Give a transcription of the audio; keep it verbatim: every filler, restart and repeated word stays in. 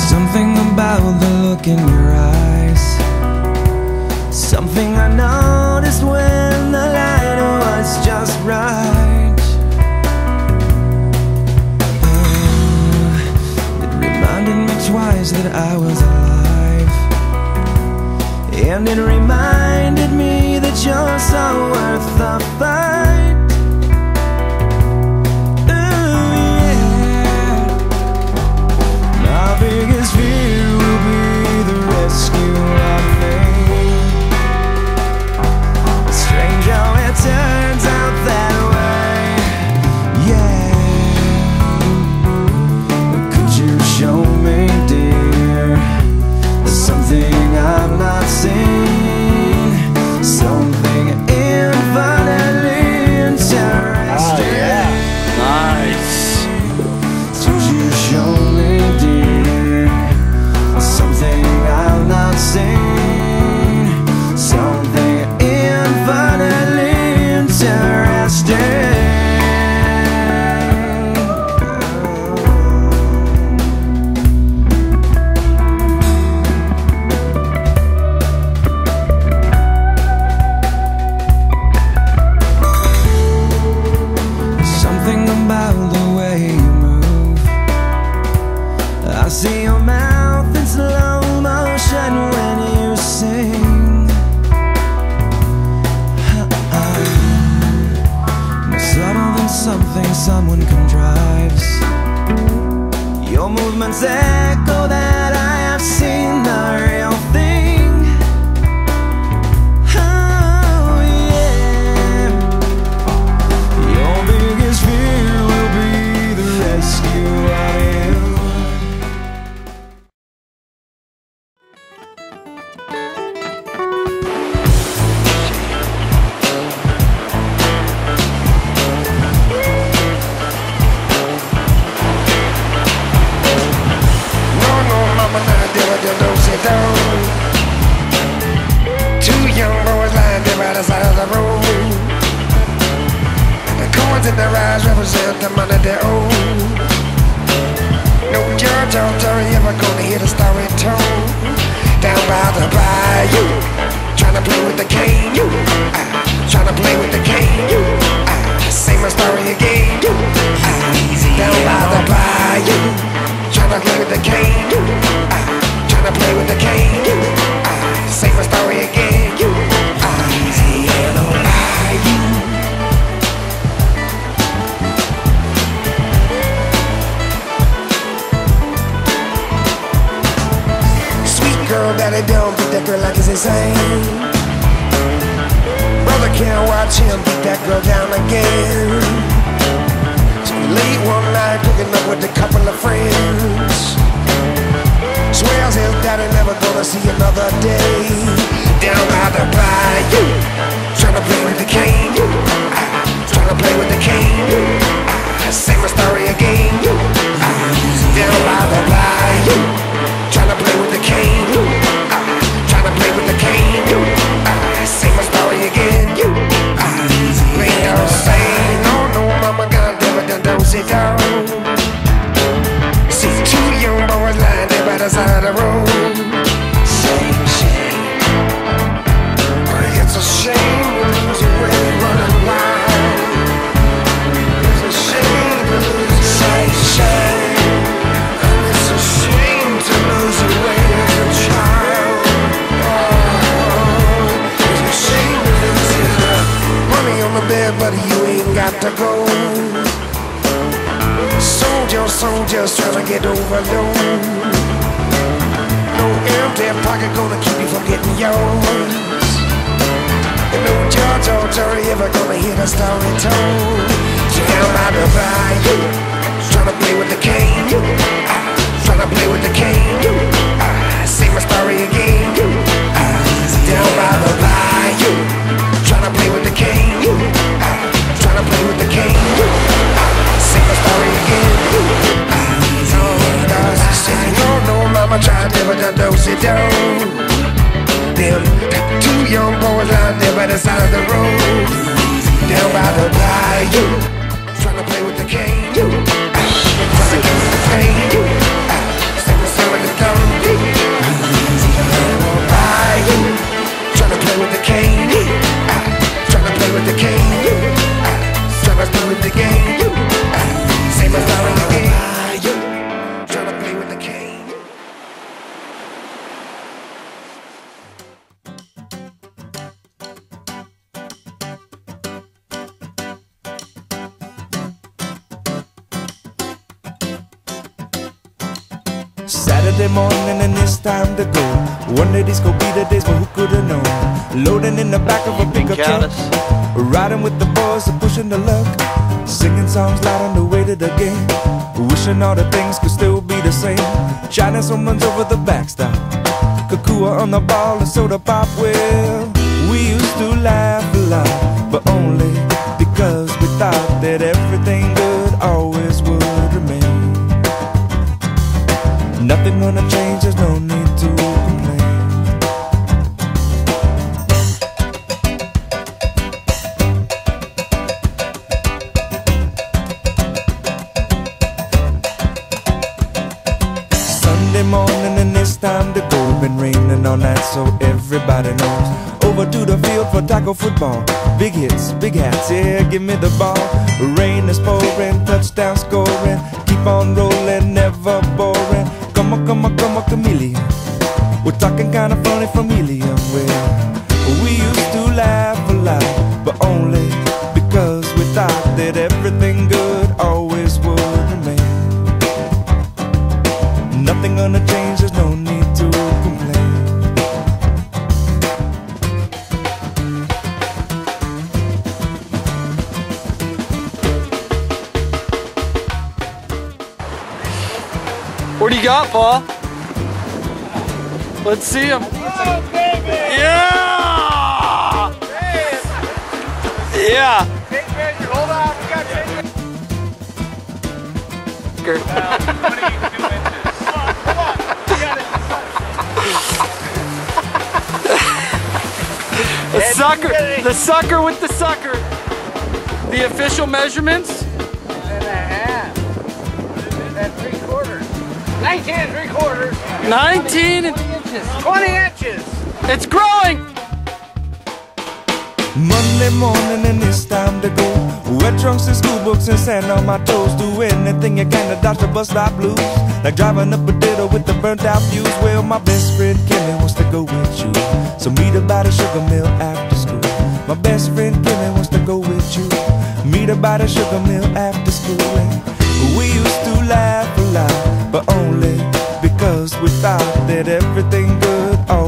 Something about the look in your eyes, something I noticed when the light was just right. Oh, it reminded me twice that I was alive, and it reminded me that you're so worth the fight. Biggest fear will be the rescue of me. Strange how it turns out that way. Yeah. Could you show me, dear, something I've not seen, something infinitely interesting? Oh yeah, nice. Could you show me, dear, something I've not seen, something infinitely interesting? Something about the way you move. I see your mouth in slow motion when you sing. More subtle than something someone contrives. Your movements echo that I have seen the real thing. Oh yeah. Your biggest fear will be the rescue of you. Two young boys lying there by the side of the road. The coins in their eyes represent the money they owe. No judge or jury ever gonna hear the story told. Down by the bayou, trying to play with the cane. You, I, trying to play with the cane. You, I, say my story again. You, I, down by the bayou, trying to play with the cane. You, I, trying to play with the cane. You, I, say my story again. You, I, and on bayou. Sweet girl, daddy don't beat that girl like it's insane. Brother can't watch him beat that girl down again. So late one night, cooking up with a couple of friends. Swears his daddy never gonna see another day. Down by the bayou, trying to play with the cane. I, trying to play with the cane. I, say my story again. I, down by the bayou, trying to play with the cane. I, trying to play with the cane. I, say my story again. I, play don't say no, no, mama, goddamn it, don't sit down. See two young boys lying there by the side of the road. Shame, shame. It's a shame to lose your way running wild. It's a shame to lose your way. Shame. It's a shame to lose your way as a child. Oh, it's a shame to lose your way. Money on the bed, but you ain't got to go. Soldiers, soldiers trying to get overload. No empty pocket gonna keep you from getting yours. And no judge or jury ever gonna hear the story told. So down by the bayou, trying to play with the cane. I, trying to play with the cane. I, say my story again. I, down by the bayou, trying to play with the cane. I, trying to play with the cane. I, say my story again. I, no, no, say no, no, mama tried never to dose it down. Them two young boys lying there by the side of the road. Down by the bayou, trying to play with the cane. Trying to get with the pain. Say my story again. Saturday morning and it's time to go. One day these could be the days, but who could have known? Loading in the back of a pickup truck, riding with the boys and pushing the luck, singing songs loud on the way to the game, wishing all the things could still be the same. Shining someone's over the backstop, Kakua on the ball and soda pop. Well, we used to laugh a lot, but only because we thought that everything good always would remain. Nothing gonna change, there's no need to complain. Sunday morning and it's time to go. Been raining all night so everybody knows. Over to the field for tackle football. Big hits, big hats, yeah, give me the ball. Rain is pouring, touchdown scoring. Keep on rolling, never boring. Come on, come on, come on, chameleon. We're talking kinda funny from helium. Well, we used to laugh a lot, but only because we thought that everything good always would remain. Nothing gonna change, there's no need to complain. What do you got, Paul? Let's see him. Oh, baby! Yeah! Yeah! Tape measure, hold on, we got tape measure. twenty-two inches. Come on, come on, we got it. The sucker, the sucker with the sucker. The official measurements? And a half. And three quarters. nineteen and three quarters. nineteen and twenty inches. twenty inches. it's growing. Monday morning and it's time to go. Wet trunks and school books and sand on my toes. Do anything you can to dodge the bus stop blues, like driving up a ditto with the burnt out fuse. Well, my best friend Kimmy wants to go with you, so meet her by the sugar mill after school. My best friend Kimmy wants to go with you, meet her by the sugar mill after school. And we used to laugh a lot, but only because we thought that everything good always